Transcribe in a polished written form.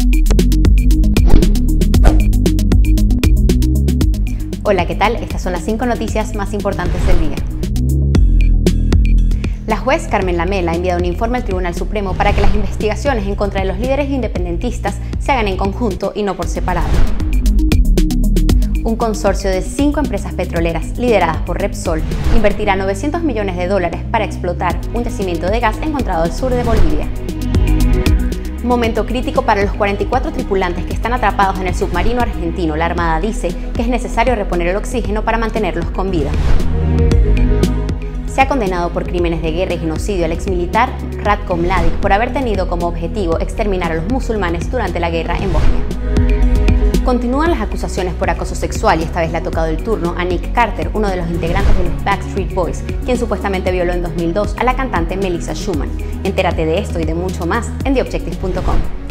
Hola, ¿qué tal? Estas son las 5 noticias más importantes del día. La juez Carmen Lamela ha enviado un informe al Tribunal Supremo para que las investigaciones en contra de los líderes independentistas se hagan en conjunto y no por separado. Un consorcio de 5 empresas petroleras lideradas por Repsol invertirá $900 millones para explotar un yacimiento de gas encontrado al sur de Bolivia. Momento crítico para los 44 tripulantes que están atrapados en el submarino argentino. La Armada dice que es necesario reponer el oxígeno para mantenerlos con vida. Se ha condenado por crímenes de guerra y genocidio al exmilitar Ratko Mladic por haber tenido como objetivo exterminar a los musulmanes durante la guerra en Bosnia. Continúan las acusaciones por acoso sexual y esta vez le ha tocado el turno a Nick Carter, uno de los integrantes de los Backstreet Boys, quien supuestamente violó en 2002 a la cantante Melissa Schumann. Entérate de esto y de mucho más en TheObjective.com.